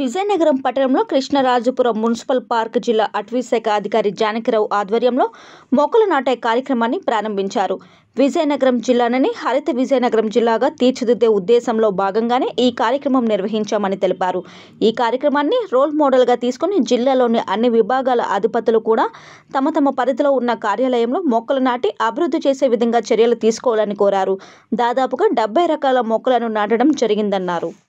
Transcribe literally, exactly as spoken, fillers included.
విజయనగరం పట్టణంలో Krishnarajapuram municipal park జిల్లా అటవీ శాఖ అధికారి జానకిరావు ఆధ్వర్యంలో మొక్కలు నాటే కార్యక్రమాన్ని ప్రారంభించారు. విజయనగరం జిల్లాని హరిత విజయనగరం జిల్లాగా తీర్చిదిద్దే ఉద్దేశంలో భాగంగానే ఈ కార్యక్రమం నిర్వహించామని తెలిపారు. ఈ కార్యక్రమాన్ని రోల్ మోడల్గా తీసుకుని జిల్లాలోని అన్ని విభాగాల అధిపతులు కూడా తమ తమ పరిధిలో ఉన్న కార్యాలయంలో మొక్కలు నాటి అభివృద్ధి చేసే విధంగా చర్యలు తీసుకోవాలని కోరారు. దాదాపుగా డెబ్బై రకాల మొక్కలను నాటడం జరిగిందన్నారు.